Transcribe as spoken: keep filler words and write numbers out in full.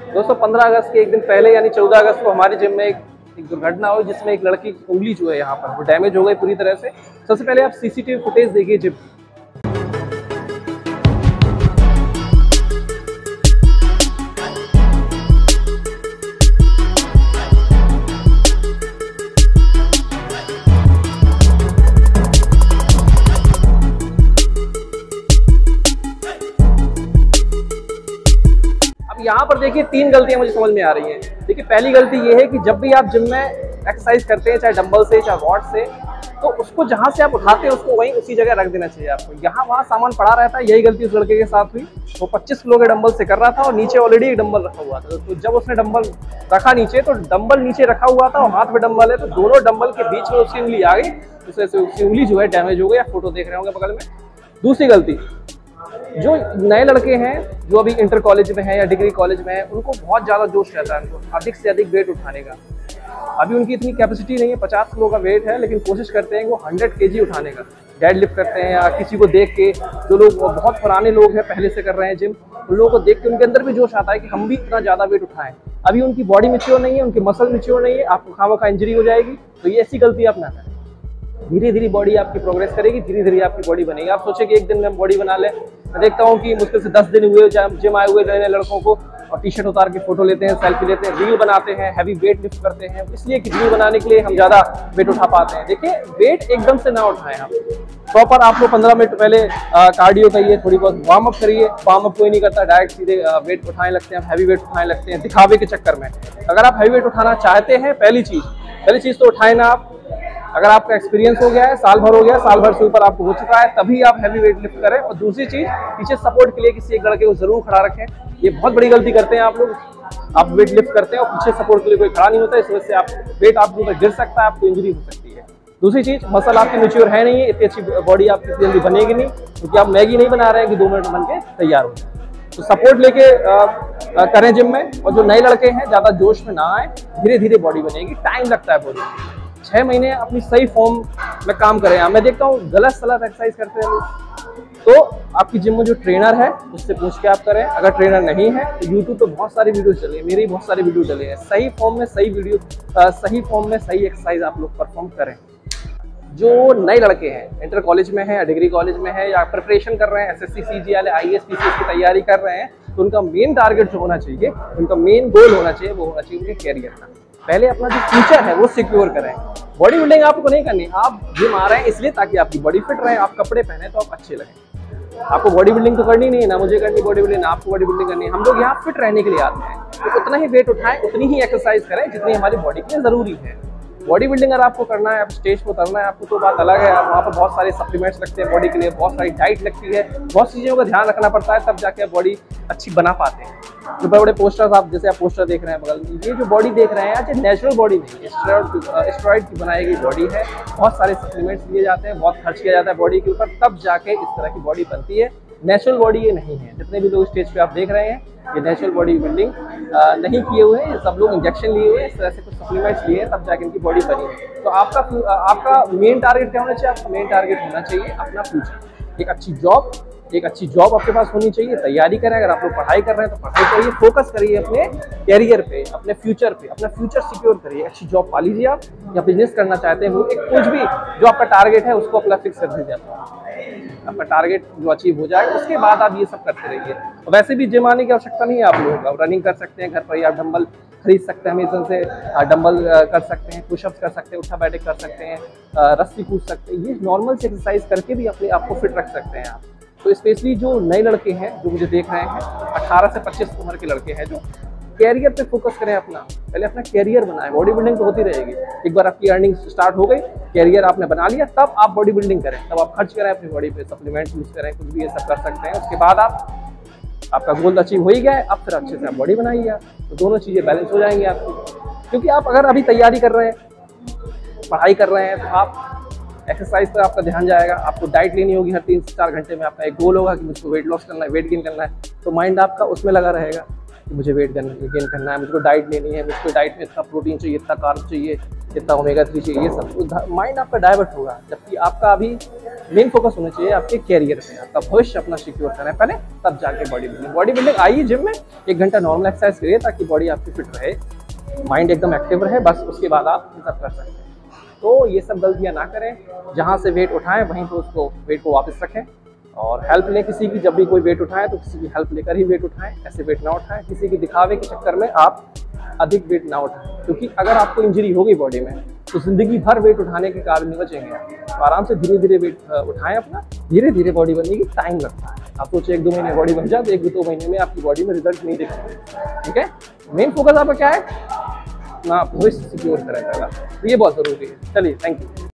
दोस्तों पंद्रह अगस्त के एक दिन पहले यानी चौदह अगस्त को हमारे जिम में एक, एक दुर्घटना हुई जिसमें एक लड़की की उंगली जो है यहाँ पर वो डैमेज हो गई पूरी तरह से। सबसे पहले आप सीसीटीवी फुटेज देखिए जिम। यहाँ पर देखिए तीन गलतियां मुझे समझ में आ रही हैं। देखिए पहली गलती ये है कि जब भी आप जिम में एक्सरसाइज करते हैं, चाहे डंबल से चाहे वॉट से, तो उसको जहां से आप उठाते हैं उसको वहीं उसी जगह रख देना चाहिए आपको। यहाँ वहाँ सामान पड़ा रहता है। यही गलती उस लड़के के साथ हुई। वो पच्चीस किलो के डंबल से कर रहा था और नीचे ऑलरेडी एक डंबल रखा हुआ था। तो जब उसने डंबल रखा नीचे, तो डंबल नीचे रखा हुआ था और हाथ में डंबल है, तो दोनों डंबल के बीच में उसकी उंगली आ गई। इस वजह से उसकी उंगली जो है डैमेज हो गई। आप फोटो देख रहे होंगे बगल में। दूसरी गलती, जो नए लड़के हैं जो अभी इंटर कॉलेज में हैं या डिग्री कॉलेज में हैं, उनको बहुत ज़्यादा जोश रहता है उनको अधिक से अधिक वेट उठाने का। अभी उनकी इतनी कैपेसिटी नहीं है, पचास किलो का वेट है, लेकिन कोशिश करते हैं वो सौ केजी उठाने का। डेड लिफ्ट करते हैं या किसी को देख के, जो लोग बहुत पुराने लोग हैं पहले से कर रहे हैं जिम, उन लोगों को देख के उनके अंदर भी जोश आता है कि हम भी इतना ज़्यादा वेट उठाएं। अभी उनकी बॉडी मैच्योर नहीं है, उनकी मसल मैच्योर नहीं है, आपको खामा खा इंजरी हो जाएगी। तो ये ऐसी गलती आप ना करें। धीरे धीरे बॉडी आपकी प्रोग्रेस करेगी, धीरे धीरे आपकी बॉडी बनेगी। आप सोचे कि एक दिन में हम बॉडी बना लें। मैं देखता हूँ कि मुश्किल से दस दिन हुए जिम आए हुए नए नए लड़कों को, और टी शर्ट उतार के फोटो लेते हैं, सेल्फी लेते हैं, रील बनाते हैं, हैवी वेट लिफ्ट करते हैं, इसलिए कि रील बनाने के लिए हम ज़्यादा वेट उठा पाते हैं। देखिए वेट एकदम से ना उठाएं आप। प्रॉपर आपको पंद्रह मिनट पहले कार्डियो करिए, थोड़ी बहुत वार्म अप करिए। वार्म अप कोई नहीं करता, डायरेक्ट सीधे वेट उठाने लगते हैं, हैवी वेट उठाने लगते हैं दिखावे के चक्कर में। अगर आप हैवी वेट उठाना चाहते हैं, पहली चीज़ पहली चीज़ तो उठाए ना आप। अगर आपका एक्सपीरियंस हो गया है, साल भर हो गया, साल भर से ऊपर आपको हो चुका है, तभी आप हैवी वेट लिफ्ट करें। और दूसरी चीज, पीछे सपोर्ट के लिए किसी एक लड़के को जरूर खड़ा रखें। ये बहुत बड़ी गलती करते हैं आप लोग। आप वेट लिफ्ट करते हैं और पीछे सपोर्ट के लिए कोई खड़ा नहीं होता, इस वजह से आप वेट आपके ऊपर गिर सकता है, आपको इंजरी हो सकती है। दूसरी चीज, मसल आपकी मैच्योर है नहीं है, इतनी अच्छी बॉडी आपकी इतनी जल्दी बनेगी नहीं, क्योंकि आप मैगी नहीं बना रहे हैं कि दो मिनट बन के तैयार हो जाए। तो सपोर्ट लेके करें जिम में। और जो नए लड़के हैं ज्यादा जोश में ना आए, धीरे धीरे बॉडी बनेगी, टाइम लगता है बॉडी। छह महीने अपनी सही फॉर्म में काम करें। मैं देखता हूँ गलत सलत एक्सरसाइज करते हैं लोग। तो आपकी जिम में जो ट्रेनर है उससे पूछ के आप करें। अगर ट्रेनर नहीं है तो यूट्यूब पे बहुत सारी वीडियो चली है, मेरी बहुत सारी वीडियो चली है। सही फॉर्म में सही वीडियो, सही फॉर्म में सही एक्सरसाइज आप लोग परफॉर्म करें। जो नए लड़के हैं, इंटर कॉलेज में है या डिग्री कॉलेज में है या प्रिपरेशन कर रहे हैं, एसएससी सीजी वाले I A S P C S की तैयारी कर रहे हैं, तो उनका मेन टारगेट जो होना चाहिए, उनका मेन गोल होना चाहिए, वो होना चाहिए उनके कैरियर का। पहले अपना जो फ्यूचर है वो सिक्योर करें। बॉडी बिल्डिंग आपको नहीं करनी। आप जिम आ रहे हैं इसलिए ताकि आपकी बॉडी फिट रहे, आप कपड़े पहने तो आप अच्छे लगें। आपको बॉडी बिल्डिंग तो करनी नहीं है, ना मुझे करनी बॉडी बिल्डिंग, ना आपको बॉडी बिल्डिंग करनी है। हम लोग यहाँ फिट रहने के लिए आते हैं, तो उतना ही वेट उठाएं, उतनी ही एक्सरसाइज करें जितनी हमारी बॉडी के लिए जरूरी है। बॉडी बिल्डिंग अगर आपको करना है, आप स्टेज पर उतरना है आपको, तो बात अलग है। वहाँ पर बहुत सारे सप्लीमेंट्स लगते हैं बॉडी के लिए, बहुत सारी डाइट लगती है, बहुत सी चीज़ों का ध्यान रखना पड़ता है, तब जाके बॉडी अच्छी बना पाते हैं। जो बड़े बड़े पोस्टर्स आप जैसे आप पोस्टर देख रहे हैं बगल में, ये जो बॉडी देख रहे हैं आज नेचुरल बॉडी नहीं है, स्टेरॉइड की बनाई गई बॉडी है। बहुत सारे सप्लीमेंट्स लिए जाते हैं, बहुत खर्च किया जाता है बॉडी के ऊपर, तब जाके इस तरह की बॉडी बनती है। नेचुरल बॉडी ये नहीं है। जितने भी लोग स्टेज पे आप देख रहे हैं, ये नेचुरल बॉडी बिल्डिंग नहीं किए हुए हैं, सब लोग इंजेक्शन लिए हुए हैं, इस तरह से कुछ सप्लीमेंट्स लिए हैं, तब जाके इनकी बॉडी बनी है। तो आपका आपका मेन टारगेट क्या होना चाहिए? आपका मेन टारगेट होना चाहिए अपना फ्यूचर। एक अच्छी जॉब, एक अच्छी जॉब आपके पास होनी चाहिए। तैयारी करें। अगर आप लोग पढ़ाई कर रहे हैं तो पढ़ाई करिए, फोकस करिए अपने कैरियर पे, अपने फ्यूचर पे, अपना फ्यूचर सिक्योर करिए। अच्छी जॉब पा लीजिए। आप या बिजनेस करना चाहते हैं, वो एक कुछ भी जो आपका टारगेट है उसको अपना फिक्स कर दीजिए। आपका टारगेट जो अचीव हो जाए उसके बाद आप ये सब करते रहिए। और वैसे भी जिम आने की आवश्यकता नहीं है आप लोगों का। रनिंग कर सकते हैं घर पर ही, आप डंबल खरीद सकते हैं अमेज़न से, डंबल कर सकते हैं, पुशअप्स कर सकते हैं, उठा बैठक कर सकते हैं, रस्सी कूद सकते हैं। ये नॉर्मल से एक्सरसाइज करके भी अपने आप को फिट रख सकते हैं आप। तो स्पेशली जो नए लड़के हैं जो मुझे देख रहे हैं, अठारह से पच्चीस उम्र के लड़के हैं, जो कैरियर पे फोकस करें अपना। पहले अपना कैरियर बनाएं। बॉडी बिल्डिंग तो होती रहेगी, एक बार आपकी अर्निंग स्टार्ट हो गई, कैरियर आपने बना लिया, तब आप बॉडी बिल्डिंग करें, तब आप खर्च करें अपनी बॉडी पे, सप्लीमेंट्स यूज करें, कुछ भी ये सब कर सकते हैं। उसके बाद आप आपका गोल अचीव हो ही गया है, अब फिर अच्छे से आप बॉडी बनाइए आप, तो दोनों चीज़ें बैलेंस हो जाएंगी आपकी। क्योंकि आप अगर अभी तैयारी कर रहे हैं, पढ़ाई कर रहे हैं, तो आप एक्सरसाइज पर आपका ध्यान जाएगा। आपको डाइट लेनी होगी हर तीन से चार घंटे में। आपका एक गोल होगा कि मुझको वेट लॉस करना है, वेट गेन करना है, तो माइंड आपका उसमें लगा रहेगा। कि मुझे वेट गेन करना है, मुझको डाइट लेनी है, मुझको डाइट में इतना प्रोटीन चाहिए, इतना कार्ब चाहिए, इतना ओमेगा थ्री चाहिए, ये सब तो माइंड आपका डाइवर्ट होगा। जबकि आपका अभी मेन फोकस होना चाहिए आपके कैरियर पे, आपका भविष्य अपना सिक्योर करना है पहले, तब जाके बॉडी बिल्डिंग। बॉडी बिल्डिंग आइए जिम में, एक घंटा नॉर्मल एक्सरसाइज करिए ताकि बॉडी आपकी फिट रहे, माइंड एकदम एक्टिव रहे, बस उसके बाद आप ये सब कर सकते हैं। तो ये सब गलतियाँ ना करें, जहाँ से वेट उठाएं वहीं पर उसको वेट को वापस रखें, और हेल्प लें किसी की। जब भी कोई वेट उठाए तो किसी की हेल्प लेकर ही वेट उठाएं, ऐसे वेट ना उठाएं, किसी के दिखावे के चक्कर में आप अधिक वेट ना उठाएं, क्योंकि अगर आपको इंजरी हो गई बॉडी में तो जिंदगी भर वेट उठाने के काबिल नहीं बचेंगे आप। तो आराम से धीरे धीरे वेट उठाएं अपना, धीरे धीरे बॉडी बनने की टाइम लगता है। आप सोचिए एक दो महीने बॉडी बन जाए तो एक दो महीने में आपकी बॉडी में रिजल्ट नहीं दिखेंगे, ठीक है। मेन फोकस आपका क्या है, ना भविष्य सिक्योर करें, तो ये बहुत जरूरी है। चलिए, थैंक यू।